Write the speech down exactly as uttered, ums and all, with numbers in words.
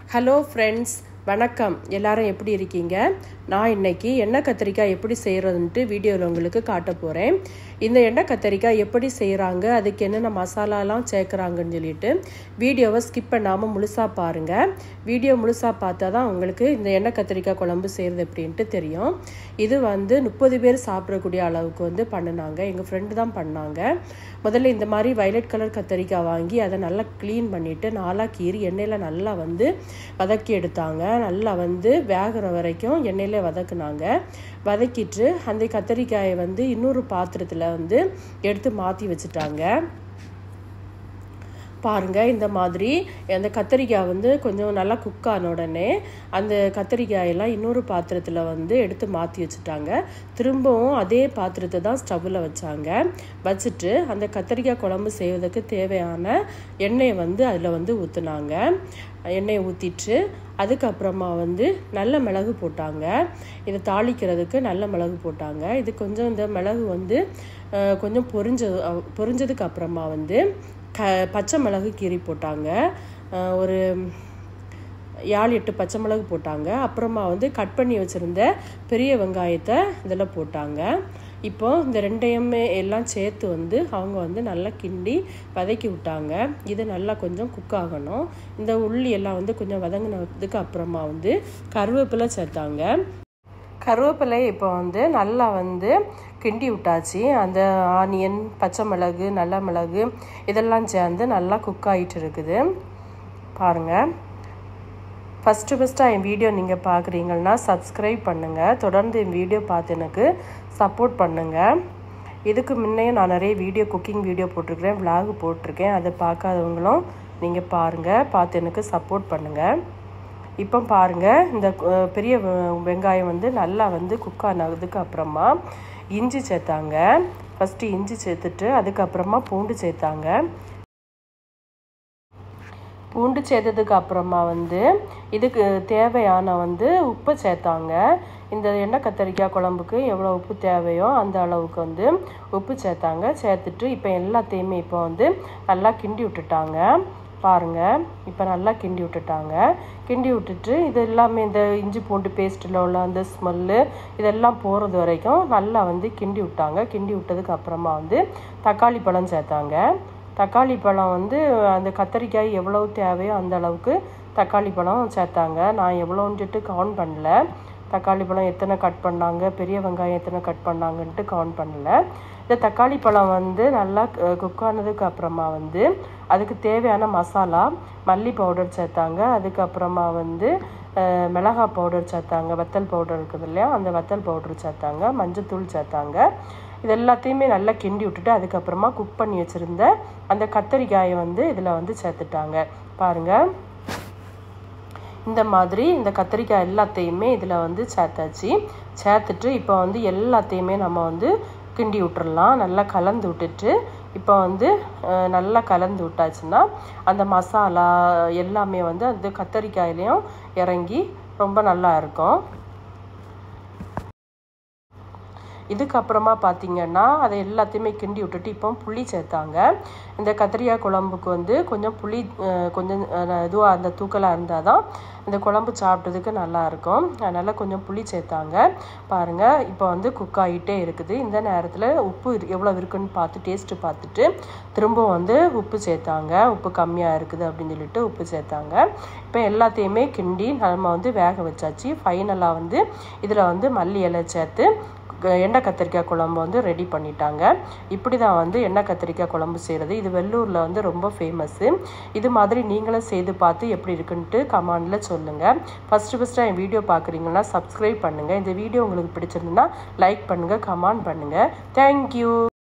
Hello friends, வணக்கம். எல்லாரும் எப்படி இருக்கீங்க? நான் இன்னைக்கு எண்ணெய் கத்திரிக்காய் எப்படி செய்கிறதுன்ட்டு வீடியோவில் உங்களுக்கு காட்ட போகிறேன். இந்த எண்ணெய் கத்திரிக்காய் எப்படி செய்கிறாங்க, அதுக்கு என்னென்ன மசாலாலாம் சேர்க்குறாங்கன்னு சொல்லிட்டு வீடியோவை ஸ்கிப் பண்ணாமல் முழுசாக பாருங்கள். வீடியோ முழுசாக பார்த்தா தான் உங்களுக்கு இந்த எண்ணெய் கத்திரிக்காய் குழம்பு செய்கிறது எப்படின்ட்டு தெரியும். இது வந்து முப்பது பேர் சாப்பிடக்கூடிய அளவுக்கு வந்து பண்ணினாங்க. எங்கள் ஃப்ரெண்டு தான் பண்ணாங்க. முதல்ல இந்த மாதிரி வயலட் கலர் கத்திரிக்காய் வாங்கி அதை நல்லா க்ளீன் பண்ணிவிட்டு நாலாக கீறி எண்ணெயில் நல்லா வந்து வதக்கி எடுத்தாங்க. நல்லா வந்து வேகிற வரைக்கும் எண்ணெயில் வதக்குனாங்க. வதக்கிட்டு அந்த கத்திரிக்காயை வந்து இன்னொரு பாத்திரத்தில் வந்து எடுத்து மாற்றி வச்சுட்டாங்க. பாருங்கள், இந்த மாதிரி அந்த கத்திரிக்காய் வந்து கொஞ்சம் நல்லா குக் ஆன உடனே அந்த கத்திரிக்காயெல்லாம் இன்னொரு பாத்திரத்தில் வந்து எடுத்து மாற்றி வச்சுட்டாங்க. திரும்பவும் அதே பாத்திரத்தை தான் ஸ்டவ்வில் வச்சாங்க. வச்சுட்டு அந்த கத்திரிக்காய் குழம்பு செய்வதற்கு தேவையான எண்ணெயை வந்து அதில் வந்து ஊற்றுனாங்க. எண்ணெயை ஊற்றிட்டு அதுக்கப்புறமா வந்து நல்ல மிளகு போட்டாங்க. இதை தாளிக்கிறதுக்கு நல்ல மிளகு போட்டாங்க. இது கொஞ்சம் இந்த மிளகு வந்து கொஞ்சம் பொரிஞ்ச பொரிஞ்சதுக்கு அப்புறமா வந்து க பச்சை மிளகு கீறி போட்டாங்க. ஒரு ஏழு எட்டு பச்சை மிளகு போட்டாங்க. அப்புறமா வந்து கட் பண்ணி வச்சுருந்த பெரிய வெங்காயத்தை இதில் போட்டாங்க. இப்போ இந்த ரெண்டையுமே எல்லாம் சேர்த்து வந்து அவங்க வந்து நல்லா கிண்டி வதக்கி விட்டாங்க. இது நல்லா கொஞ்சம் குக் ஆகணும். இந்த உள்ளி எல்லாம் வந்து கொஞ்சம் வதங்கினதுக்கு அப்புறமா வந்து கருவேப்பிலை சேர்த்தாங்க. கருவேப்பிலை இப்போ வந்து நல்லா வந்து கிண்டி விட்டாச்சு. அந்த ஆனியன், பச்சை மிளகு, நல்ல மிளகு இதெல்லாம் சேர்ந்து நல்லா குக் ஆகிட்டு இருக்குது. பாருங்கள், ஃபஸ்ட்டு ஃபஸ்ட்டாக என் வீடியோ நீங்கள் பார்க்குறீங்கன்னா சப்ஸ்கிரைப் பண்ணுங்கள். தொடர்ந்து என் வீடியோ பார்த்து எனக்கு சப்போர்ட் பண்ணுங்கள். இதுக்கு முன்னையும் நான் நிறைய வீடியோ குக்கிங் வீடியோ போட்டிருக்கிறேன், விலாக் போட்டிருக்கேன். அதை பார்க்காதவங்களும் நீங்கள் பாருங்கள், பார்த்து எனக்கு சப்போர்ட் பண்ணுங்கள். இப்போ பாருங்கள், இந்த பெரிய வெங்காயம் வந்து நல்லா வந்து குக் ஆனதுக்கு அப்புறமா இஞ்சி சேர்த்தாங்க. ஃபஸ்ட்டு இஞ்சி சேர்த்துட்டு அதுக்கப்புறமா பூண்டு சேர்த்தாங்க. பூண்டு சேர்த்ததுக்கு அப்புறமா வந்து இதுக்கு தேவையான வந்து உப்பு சேர்த்தாங்க. இந்த எண்ணெய் கத்திரிக்காய் குழம்புக்கு எவ்வளோ உப்பு தேவையோ அந்த அளவுக்கு வந்து உப்பு சேர்த்தாங்க. சேர்த்துட்டு இப்போ எல்லாத்தையுமே இப்போ வந்து நல்லா கிண்டி விட்டுட்டாங்க. பாருங்கள், இப்போ நல்லா கிண்டி விட்டுட்டாங்க. கிண்டி விட்டுட்டு இது எல்லாமே இந்த இஞ்சி பூண்டு பேஸ்ட்டில் உள்ள அந்த ஸ்மெல்லு இதெல்லாம் போகிறது வரைக்கும் நல்லா வந்து கிண்டி விட்டாங்க. கிண்டி விட்டதுக்கு அப்புறமா வந்து தக்காளி பழம் சேர்த்தாங்க. தக்காளி பழம் வந்து அந்த கத்திரிக்காய் எவ்வளோ தேவையோ அந்த அளவுக்கு தக்காளி பழம் சேர்த்தாங்க. நான் எவ்வளோன்ட்டு கவுண்ட் பண்ணல. தக்காளி பழம் எத்தனை கட் பண்ணாங்க, பெரிய வெங்காயம் எத்தனை கட் பண்ணாங்கன்ட்டு கவுண்ட் பண்ணல. இந்த தக்காளி பழம் வந்து நல்லா குக் ஆனதுக்கு அப்புறமா வந்து அதுக்கு தேவையான மசாலா மல்லி பவுடர் சேர்த்தாங்க. அதுக்கப்புறமா வந்து மிளகாய் பவுடர் சேர்த்தாங்க. வத்தல் பவுடர் இருக்குது இல்லையா, அந்த வத்தல் பவுடர் சேர்த்தாங்க. மஞ்சத்தூள் சேர்த்தாங்க. இது எல்லாத்தையுமே நல்லா கிண்டி விட்டுட்டு அதுக்கப்புறமா குக் பண்ணி வச்சுருந்த அந்த கத்திரிக்காயை வந்து இதில் வந்து சேர்த்துட்டாங்க. பாருங்கள், இந்த மாதிரி இந்த கத்திரிக்காய் எல்லாத்தையுமே இதில் வந்து சேர்த்தாச்சு. சேர்த்துட்டு இப்போ வந்து எல்லாத்தையுமே நம்ம வந்து கிண்டி விட்டுறலாம். நல்லா கலந்து விட்டுட்டு இப்போ வந்து நல்லா கலந்து விட்டாச்சுன்னா அந்த மசாலா எல்லாமே வந்து அந்த கத்திரிக்காயிலையும் இறங்கி ரொம்ப நல்லா இருக்கும். இதுக்கப்புறமா பார்த்திங்கன்னா அதை எல்லாத்தையுமே கிண்டி விட்டுட்டு இப்போ புளி சேர்த்தாங்க. இந்த கத்திரிக்காய் குழம்புக்கு வந்து கொஞ்சம் புளி கொஞ்சம் இதுவாக அந்த தூக்கலாக இருந்தால் தான் இந்த குழம்பு சாப்பிட்டதுக்கு நல்லாயிருக்கும். அதனால் கொஞ்சம் புளி சேர்த்தாங்க. பாருங்கள், இப்போ வந்து குக் ஆகிட்டே இருக்குது. இந்த நேரத்தில் உப்பு எவ்வளோ இருக்குன்னு பார்த்து டேஸ்ட்டு பார்த்துட்டு திரும்பவும் வந்து உப்பு சேர்த்தாங்க. உப்பு கம்மியாக இருக்குது அப்படின்னு சொல்லிட்டு உப்பு சேர்த்தாங்க. இப்போ எல்லாத்தையுமே கிண்டி நம்ம வந்து வேக வச்சாச்சு. ஃபைனலாக வந்து இதில் வந்து மல்லி இலை சேர்த்து எண்ணெய் கத்திரிக்காய் குழம்பு வந்து ரெடி பண்ணிட்டாங்க. இப்படி தான் வந்து எண்ணெய் கத்திரிக்காய் குழம்பு செய்கிறது. இது வெள்ளூரில் வந்து ரொம்ப ஃபேமஸ்ஸு. இது மாதிரி நீங்களும் செய்து பார்த்து எப்படி இருக்குன்ட்டு கமெண்டில் சொல்லுங்கள். ஃபஸ்ட்டு ஃபஸ்ட்டாக என் வீடியோ பார்க்குறீங்கன்னா சப்ஸ்கிரைப் பண்ணுங்கள். இந்த வீடியோ உங்களுக்கு பிடிச்சிருந்துன்னா லைக் பண்ணுங்கள், கமெண்ட் பண்ணுங்கள். தேங்க்யூ.